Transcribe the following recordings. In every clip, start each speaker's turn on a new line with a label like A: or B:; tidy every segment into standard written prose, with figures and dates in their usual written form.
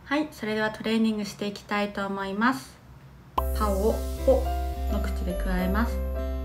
A: はい、それではトレーニングしていきたいと思います。パオをホの口で加えます。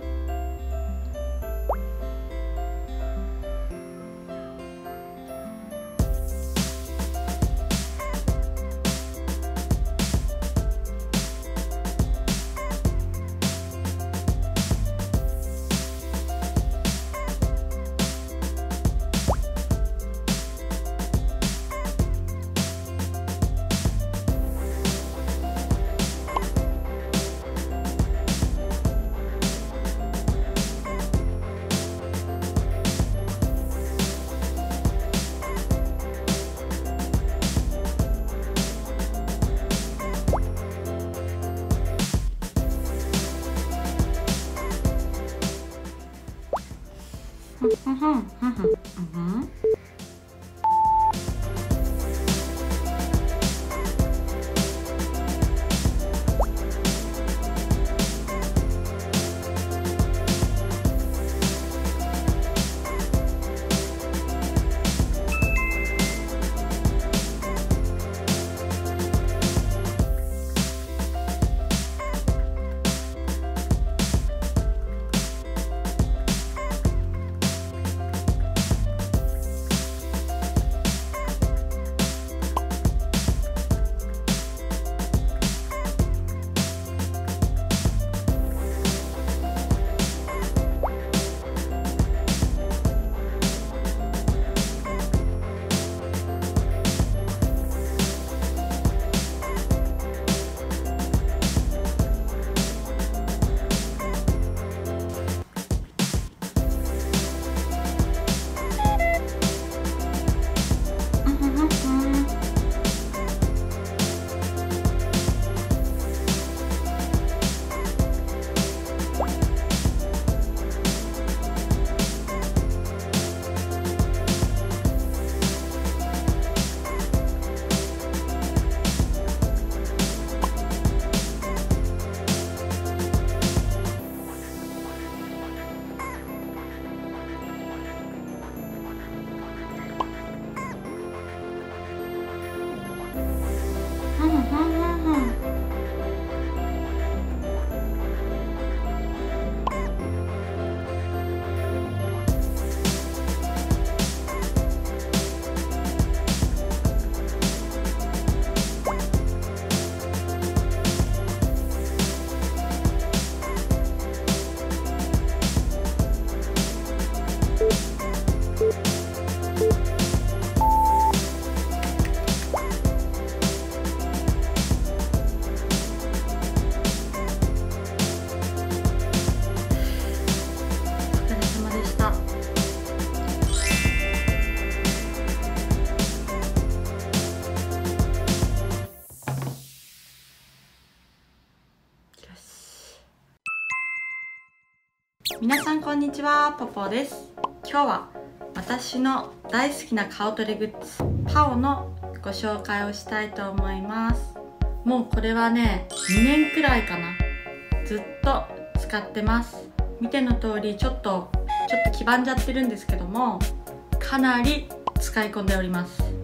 A: 皆さんこんにちは、ポポです。今日は私の大好きな顔トレグッズパオのご紹介をしたいと思います。もうこれはね、2年くらいかな、ずっと使ってます。見ての通りちょっと黄ばんじゃってるんですけども、かなり使い込んでおります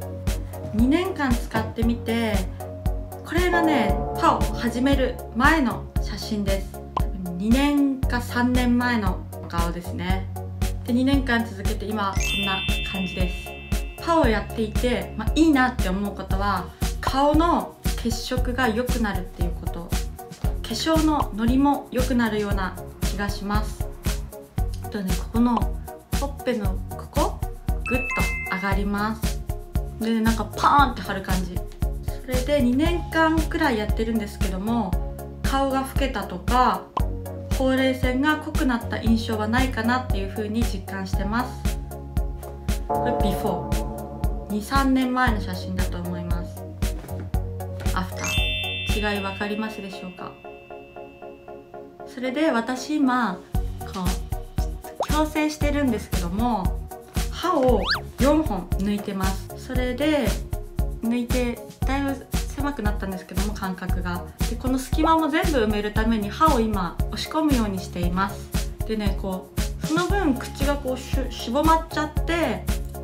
A: 。2年間使ってみて、これがね、パオ始める前の写真です。2年か3年前の顔ですね。で2年間続けて今こんな感じです。パオをやっていて、いいなって思うことは、顔の血色が良くなるっていうこと、化粧のノリも良くなるような気がします。あとね、ここのほっぺのここグッと上がります。でなんかパーンって張る感じ。それで2年間くらいやってるんですけども、顔が老けたとかほうれい線が濃くなった印象はないかなっていう風に実感してます。これビフォー 2,3 年前の写真だと思います。アフター違い分かりますでしょうか。それで私今こう矯正してるんですけども、歯を4本抜いてます。それで抜いてだいぶ狭くなったんですけども、間隔が。でこの隙間も全部埋めるために歯を今押し込むようにしています。でね、こうその分口がこうしぼまっちゃって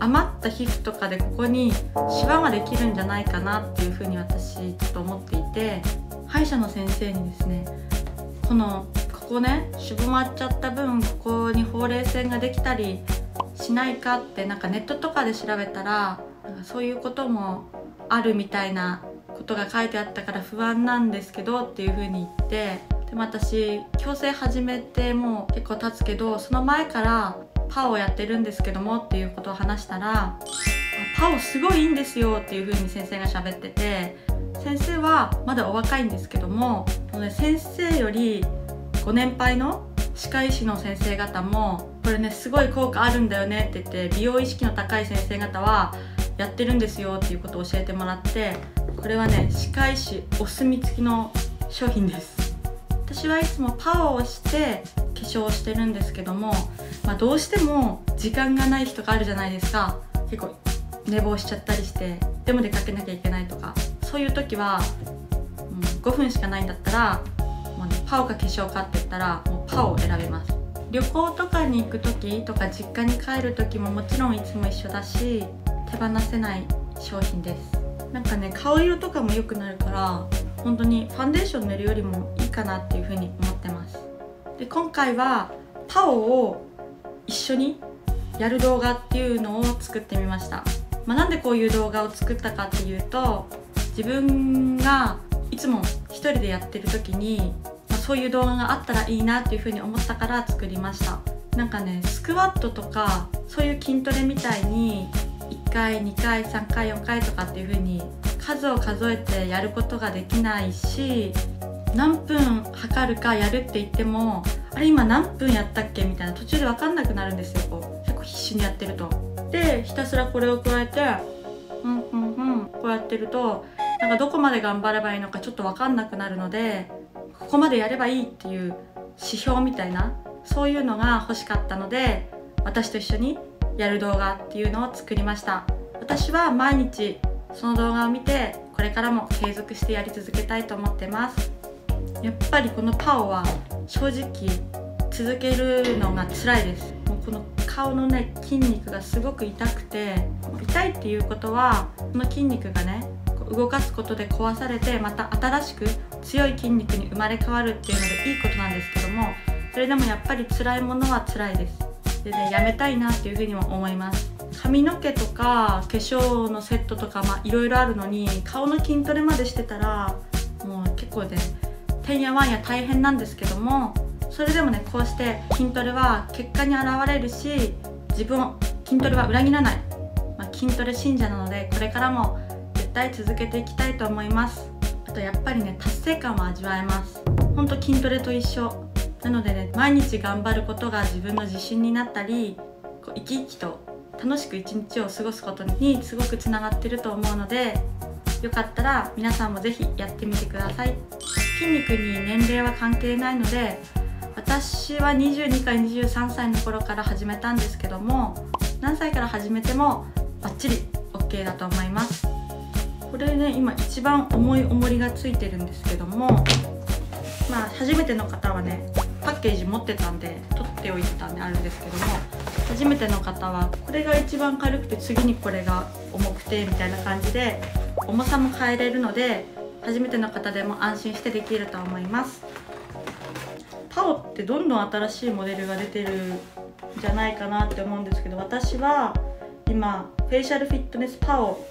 A: 余った皮膚とかでここにシワができるんじゃないかなっていうふうに私ちょっと思っていて、歯医者の先生にですね、ここねしぼまっちゃった分、ここにほうれい線ができたりしないかってネットとかで調べたら、そういうこともあるみたいなことが書いてあったから不安なんですけどっていう風に言って、でも私矯正始めてもう結構経つけど、その前からパオをやってるんですけどもっていうことを話したら、パオすごいいいんですよっていう風に先生が喋ってて、先生はまだお若いんですけども、先生よりご年配の歯科医師の先生方もこれねすごい効果あるんだよねって言って、美容意識の高い先生方はやってるんですよっていうことを教えてもらって、これはね歯科医師お墨付きの商品です。私はいつもパオをして化粧をしてるんですけども、どうしても時間がない日とかあるじゃないですか。結構寝坊しちゃったりして、でも出かけなきゃいけないとか、そういう時は、5分しかないんだったらもう、ね、パオか化粧かって言ったらもうパオを選べます。旅行とかに行く時とか実家に帰る時ももちろんいつも一緒だし、手放せない商品です。顔色とかも良くなるから、本当にファンデーション塗るよりもいいかなっていう風に思ってます。で、今回はパオを一緒にやる動画っていうのを作ってみました。なんでこういう動画を作ったかっていうと、自分がいつも一人でやってる時に、そういう動画があったらいいなっていう風に思ったから作りました。スクワットとかそういう筋トレみたいに1回2回3回4回とかっていう風に数を数えてやることができないし、何分測るかやるって言っても、あれ今何分やったっけみたいな途中で分かんなくなるんですよ。結構必死にやってると。で、ひたすらこれを加えてこうやってると、どこまで頑張ればいいのかちょっと分かんなくなるので、ここまでやればいいっていう指標みたいな、そういうのが欲しかったので、私と一緒にやる動画っていうのを作りました。私は毎日その動画を見て、これからも継続してやり続けたいと思ってます。やっぱりこのパオは正直続けるのが辛いです。もうこの顔のね筋肉がすごく痛くて、痛いっていうことはこの筋肉がね動かすことで壊されて、また新しく強い筋肉に生まれ変わるっていうのでいいことなんですけども、それでもやっぱり辛いものは辛いです。でね、やめたいなっていうふうにも思います。髪の毛とか化粧のセットとかいろいろあるのに、顔の筋トレまでしてたらもう結構ねてんやわんや大変なんですけども、それでもねこうして筋トレは結果に現れるし、自分筋トレは裏切らない、筋トレ信者なので、これからも絶対続けていきたいと思います。あとやっぱりね達成感を味わえます。ほんと筋トレと一緒なのでね、毎日頑張ることが自分の自信になったり、生き生きと楽しく一日を過ごすことにすごくつながってると思うので、よかったら皆さんもぜひやってみてください。筋肉に年齢は関係ないので、私は22から23歳の頃から始めたんですけども、何歳から始めてもバッチリ OK だと思います。これね、今一番重い重りがついてるんですけども、初めての方はねパッケージ持ってたんで取っておいてたんであるんですけども、初めての方はこれが一番軽くて、次にこれが重くてみたいな感じで重さも変えれるので、初めての方でも安心してできると思います。パオってどんどん新しいモデルが出てるんじゃないかなって思うんですけど、私は今フェイシャルフィットネスパオ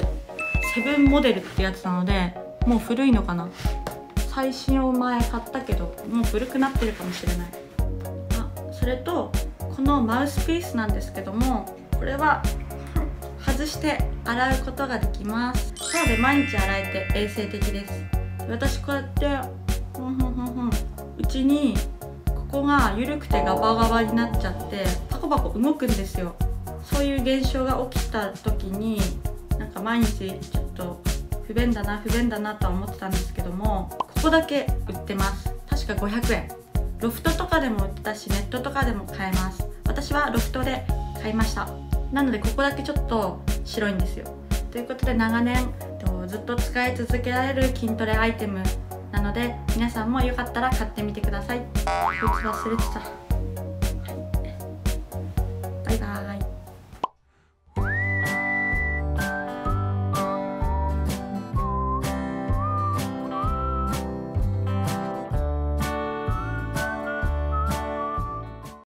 A: 7モデルってやつなので、もう古いのかな、最新を前買ったけどもう古くなってるかもしれない。それとこのマウスピースなんですけども、これは外して洗うことができます。なので毎日洗えて衛生的です。私こうやってうちにここが緩くてガバガバになっちゃってパコパコ動くんですよ。そういう現象が起きた時に毎日ちょっと不便だなとは思ってたんですけども、ここだけ売ってます。確か500円。ロフトとかでも売ってたし、ネットとかでも買えます。私はロフトで買いました。なのでここだけちょっと白いんですよ。ということで長年ずっと使い続けられる筋トレアイテムなので、皆さんもよかったら買ってみてください。こいつ忘れてた。